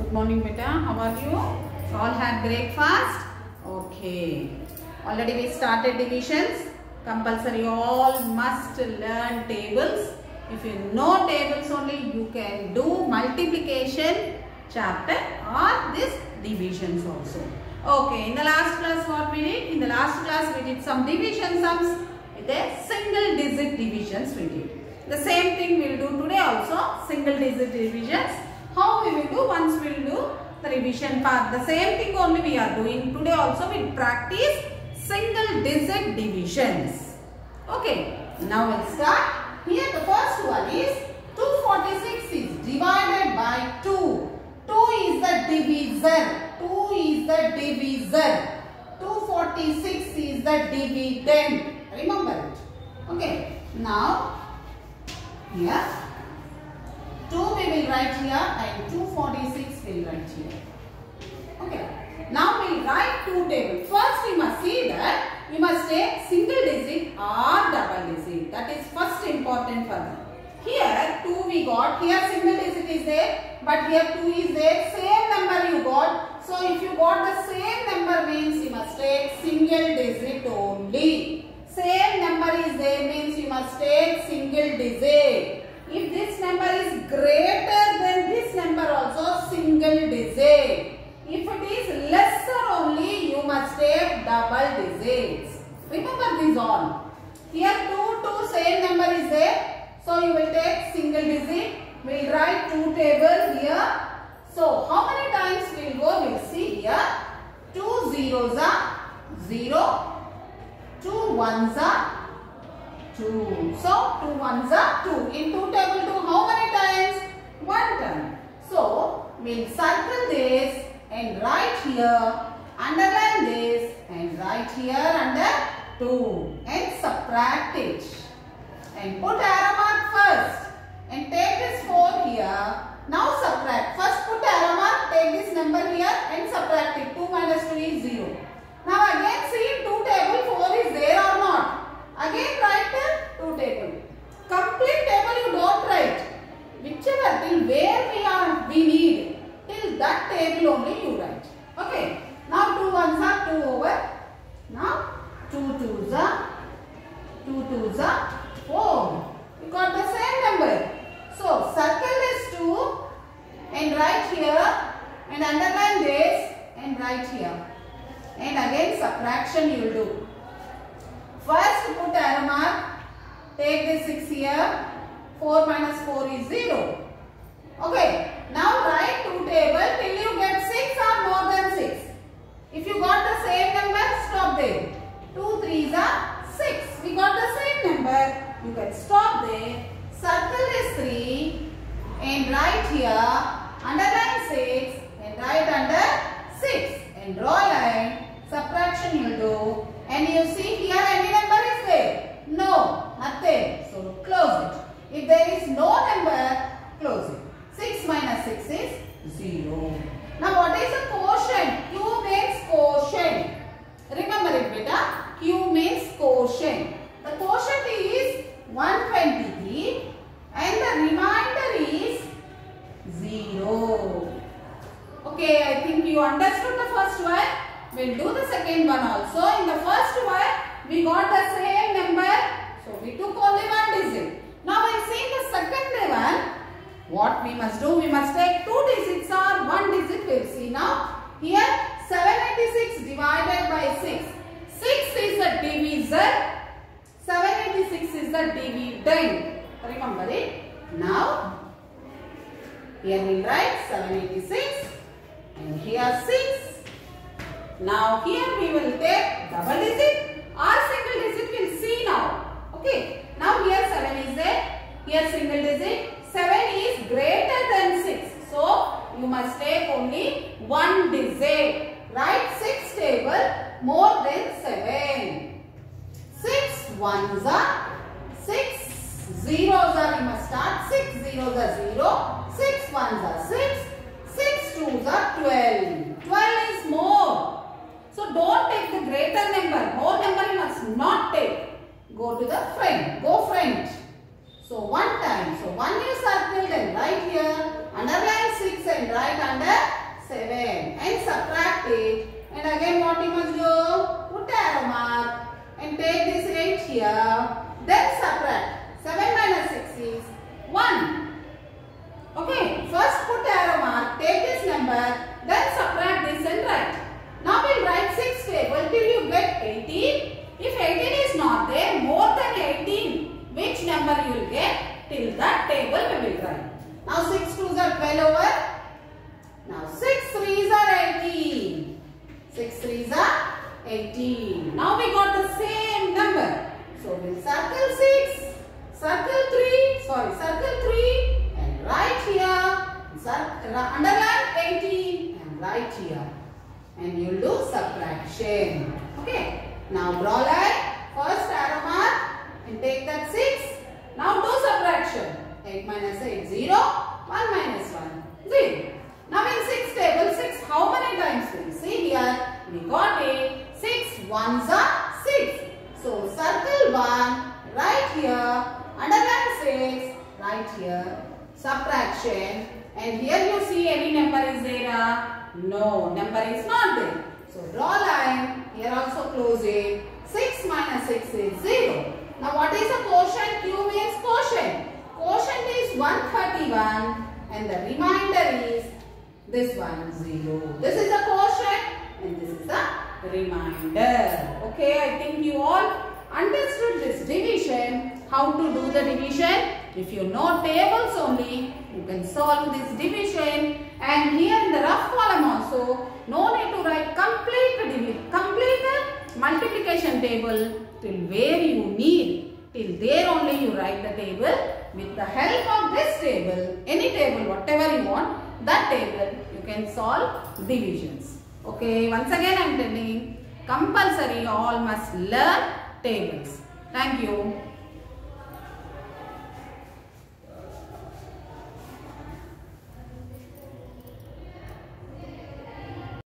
Good morning, beta. How are you? All had breakfast? Okay. Already we started divisions. Compulsory all must learn tables. If you know tables only, you can do multiplication chapter or this divisions also. Okay. In the last class what we did? In the last class we did some division sums with a single digit divisions we did. The same thing we will do today also. Single digit divisions. How we will do? Once we will do the revision part. The same thing only we are doing today also. We practice single digit divisions. Okay. Now we'll start. Here the first one is 246 is divided by 2. 2 is the divisor. 2 is the divisor. 246 is the dividend. Remember it. Okay. Now here 2 we will write here and 246 we will write here. Okay. Now we will write two tables. First we must see that we must take single digit or double digit. That is first important for them. Here 2 we got. Here single digit is there. But here 2 is there. Same number you got. So if you got the same number means you must take single digit only. Same number is there means you must take single digit. If this number is greater than this number also single digit. If it is lesser only you must take double digits. Remember these all. Here 2 same number is there. So you will take single digit. We will write two tables here. So how many times we will go? We will see here. 2 zeros are 0. 2 ones are 2. So 2 ones are 2. In 2 table 2 how many times? 1 time. So we will circle this and write here. Underline this and write here under 2 and subtract it. And put arrow mark first and take this 4 here. Now subtract. First put arrow mark, take this number here and subtract it. 2 minus 2 is 0. Now again see 2 table 4 is there or not. Again write the 2 table. Complete table you don't write. Whichever till where we need. Till that table only you write. Okay. Now 2 ones are 2 over. Now 2 twos are 4. You got the same number. So circle this 2 and write here and underline this and write here. And again subtraction you will do. First put arrow mark. Take this 6 here. 4 minus 4 is 0. Okay. Now write 2 table till you get 6 or more than 6. If you got the same number, stop there. 2 threes are 6. We got the same number. You can stop there. Circle this 3 and write here. Underline 6 and write under 6. And draw line. Subtraction you will do. And you see here any number is there? No, nothing. So close it. If there is no number, close it. 6 minus 6 is 0. Now what is the quotient? Q means quotient. Remember it beta. Q means quotient. The quotient is 123 and the remainder is 0. Okay, I think you understood the first one. We will do the second one also. In the first one, we got the same number. So we took only 1 digit. Now we will see the second one. What we must do? We must take 2 digits or 1 digit. We will see now. Here 786 divided by 6. 6 is the divisor. 786 is the dividend. Remember it. Now here we will write 786 and here 6. Now here we will take double digit or single digit. We will see now. Okay. Now here 7 is there. Here single digit. 7 is greater than 6. So you must take only 1 digit. Write 6 table more than 7. 6 ones are 6 zeros are, you must start. 6 zeros are 0. 6 ones are 6. 6 twos are 12. 12 is more. So don't take the greater number. More number you must not take. Go to the front. Go front. So 1 time. So 1 you circled and right here. Underline 6 and write under 7 and subtract it. And again what you must do? Put arrow mark and take this 8 here. Then subtract. 7 minus 6 is 1. Okay, first put arrow mark, take this number, then subtract this and write. Now we'll write 6 table till you get 18. If 18 is not there, more than 18, which number you will get, till that table we will write. Now 6 2s are 12 over. Now 6 3s are 18. 6 3s are 18. Now we got the same number. So we'll circle 6, circle 3 and write here. Underline 18 and write here. And you'll do subtraction. Okay. Now draw line. First arrow mark and take that 6. Now do subtraction. 8 minus 8, 0. 1 minus 1, 0. Now in 6 table, 6 how many times we see here? We got it. 6 ones are 6. So circle 1, right here. Underline 6, right here. Subtraction. And here you see any number is there? No, number is not there. So draw line. Here also close it. 6 minus 6 is 0. Now what is a quotient? Q means quotient. Quotient is 131 and the remainder is this one 0. This is the quotient and this is the remainder. Okay, I think you all understood this division. How to do the division? If you know tables only, you can solve this division. And here in the rough column also, no need to write complete multiplication table till where you need. Till there only you write the table. With the help of this table, any table, whatever you want, that table you can solve divisions. Okay, once again I am telling, compulsory all must learn tables. Thank you.